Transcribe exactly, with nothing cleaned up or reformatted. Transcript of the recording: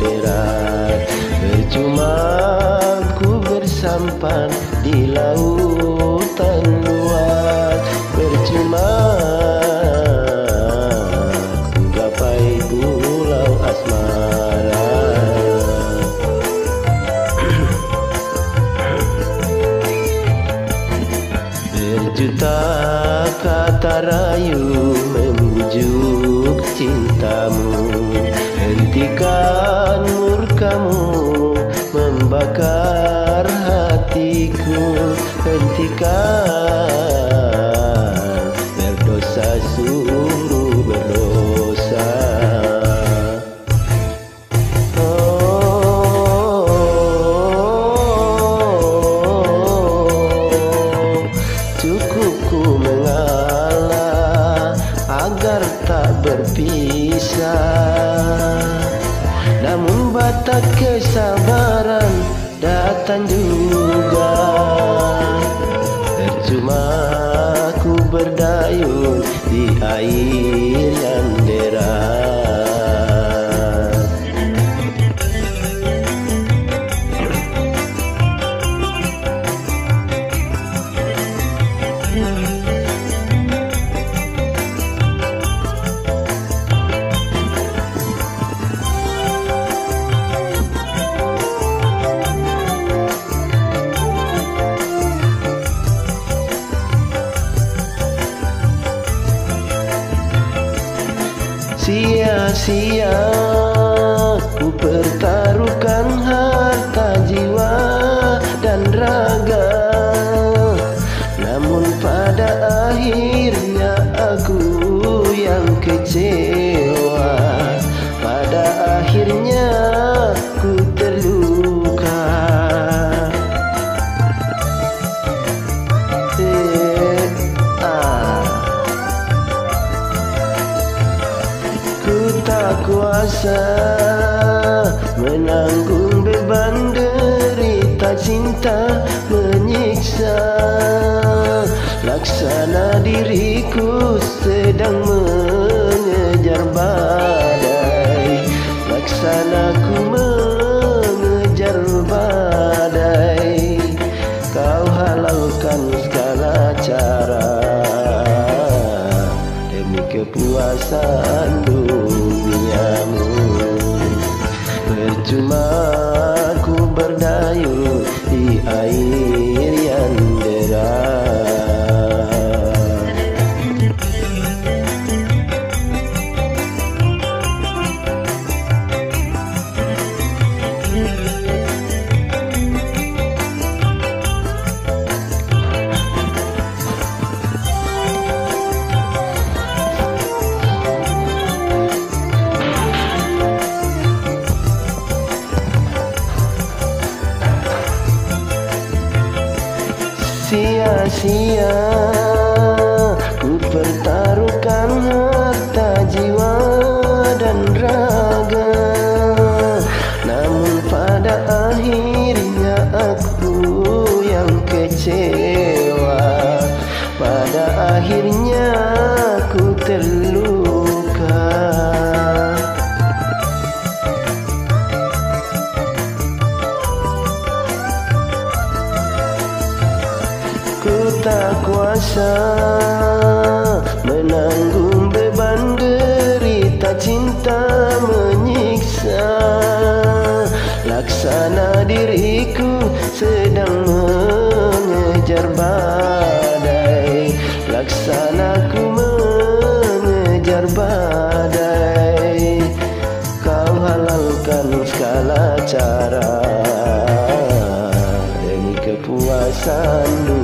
deras. Percuma ku bersampan di lautan luas, percuma ku gapai pulau asmara. Berjuta kata rayu membujuk cintamu, hentikan murkamu membakar hatiku, hentikan berdosa sungguh berdosa. Ku mengalah agar tak berpisah, namun batas kesabaran datang juga. Percuma ku berdayung di air yang deras. Sia-sia ku pertaruhkan harta jiwa dan raga, namun pada akhirnya aku yang kecewa. Pada akhirnya ku terluka. Eh, ah. Ku tak kuasa menanggung beban derita cinta menyiksa. Laksana diriku sedang mengejar badai, laksana ku mengejar badai. Kau halalkan segala cara demi kepuasan duniamu. Percuma ku berdayung di air yang deras. Sia-sia ku pertaruhkan harta jiwa dan raga, namun pada akhirnya aku yang kecewa. Pada akhirnya ku terluka. Ku tak kuasa menanggung beban derita cinta menyiksa. Laksana diriku sedang mengejar badai, laksana ku mengejar badai. Kau halalkan segala cara demi kepuasan dunia.